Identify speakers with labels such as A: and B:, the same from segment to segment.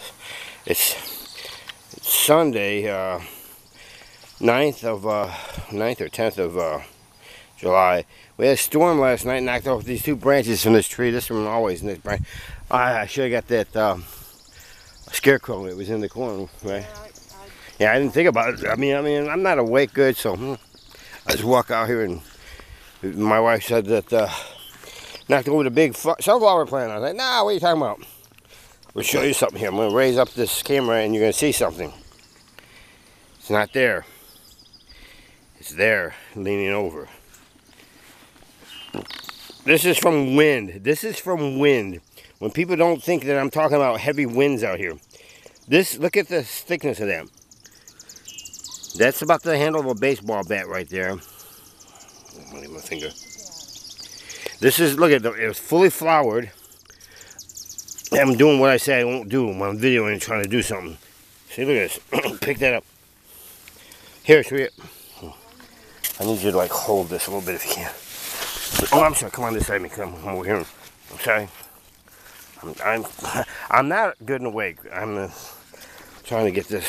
A: It's Sunday, 9th or 10th of July. We had a storm last night, knocked off these 2 branches from this tree. This one always in this branch. I should have got that scarecrow that was in the corner, right? Yeah, I didn't think about it. I mean, I'm not awake good, so I just walk out here, and my wife said that knocked over the big sunflower plant. I was like, nah, what are you talking about? We'll show you something here. I'm going to raise up this camera, and you're going to see something. It's not there. It's there, leaning over. This is from wind. This is from wind. When people don't think that I'm talking about heavy winds out here. Look at the thickness of that. That's about the handle of a baseball bat right there. Look my finger. This is, look at it, it was fully flowered. I'm doing what I say I won't do when I'm videoing and trying to do something. See, look at this. Pick that up. Here, sweet. I need you to like hold this a little bit if you can. Oh, I'm sorry. Come on this side of me. Come over here. I'm sorry. I'm not good and awake. I'm trying to get this.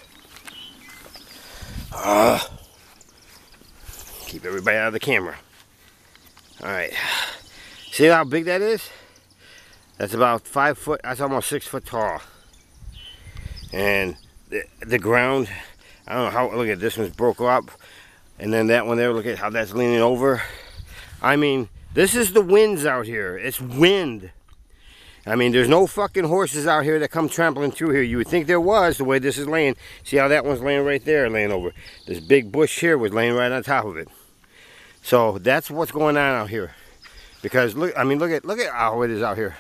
A: Keep everybody out of the camera. All right. See how big that is? That's about 5 foot. That's almost 6 foot tall. And the ground, I don't know how. Look at this one's broke up, and then that one there. Look at how that's leaning over. I mean, this is the winds out here. It's wind. I mean, there's no fucking horses out here that come trampling through here. You would think there was, the way this is laying. See how that one's laying right there, laying over. This big bush here was laying right on top of it. So that's what's going on out here. Because look, I mean, look at how it is out here.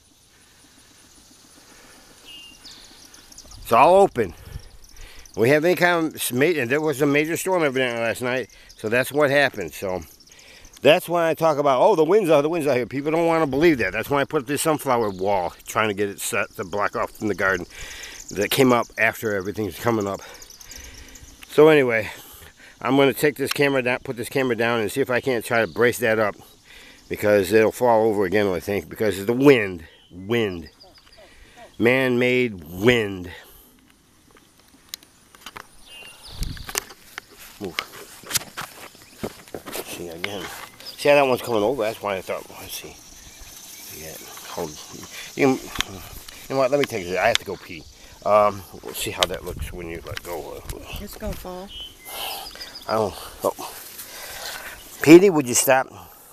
A: It's all open. We have any kind of major, there was a major storm evidently last night. So that's what happened. So that's when I talk about, oh, the wind's out here. People don't want to believe that. That's why I put this sunflower wall, trying to get it set to block off from the garden. That came up after everything's coming up. So anyway, I'm going to take this camera down, put this camera down, and see if I can't try to brace that up. Because it'll fall over again, I think, because of the wind. Wind. Man-made wind. Move. See again. See how that one's coming over? That's why I thought, let's see. Yeah, hold. You know what? Let me take this. I have to go pee. We'll see how that looks when you let go.
B: It's gonna fall.
A: I don't. Oh. Petey, would you stop?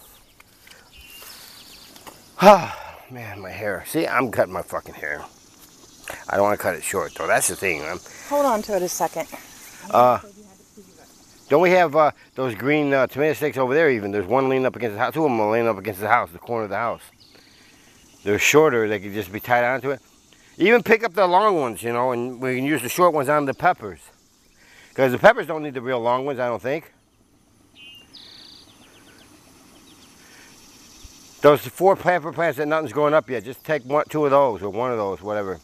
A: Ah, man, my hair. See, I'm cutting my fucking hair. I don't want to cut it short, though. That's the thing, man.
B: Hold on to it a second.
A: Don't we have those green tomato sticks over there even? There's one leaning up against the house. 2 of them are leaning up against the house, the corner of the house. They're shorter. They could just be tied onto it. Even pick up the long ones, you know, and we can use the short ones on the peppers. Because the peppers don't need the real long ones, I don't think. Those 4 pepper plants that nothing's growing up yet, just take 2 of those or 1 of those, whatever.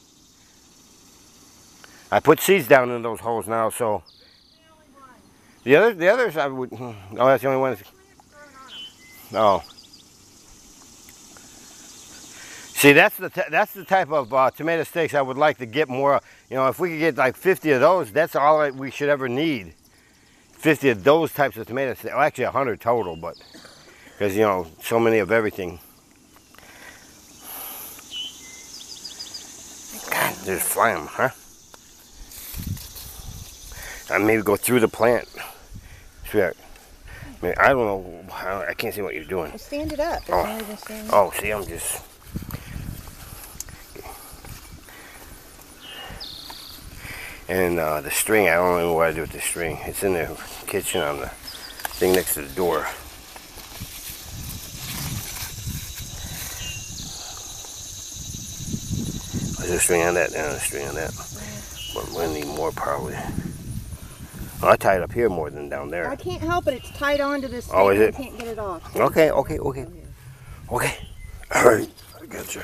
A: I put seeds down in those holes now, so. The others I would. Oh, that's the only one. Oh. See, that's the type of tomato sticks I would like to get more. You know, if we could get like 50 of those, that's all we should ever need. 50 of those types of tomato sticks. Well, actually 100 total, but because you know so many of everything. God, there's flying, huh? I maybe go through the plant. Sweetheart. I mean, I don't know. I can't see what you're doing.
B: Well, stand it up.
A: Oh, see, I'm just. And the string, I don't know what I do with the string. It's in the kitchen on the thing next to the door. There's a string on that, and a string on that. But we're going to need more probably. Oh, I tie it up here more than down there.
B: I can't help it. It's tied onto this thing.
A: Oh, is it?
B: I can't get it off.
A: Okay. Okay. All right. I got you.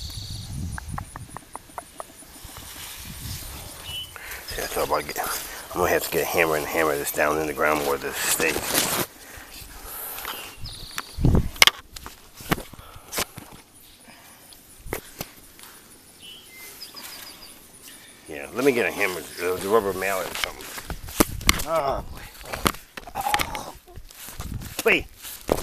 A: See, that's all I get. I'm gonna have to get a hammer and hammer this down in the ground where the stake. Yeah, let me get a hammer, the rubber mallet or something. Oh, boy. Wait.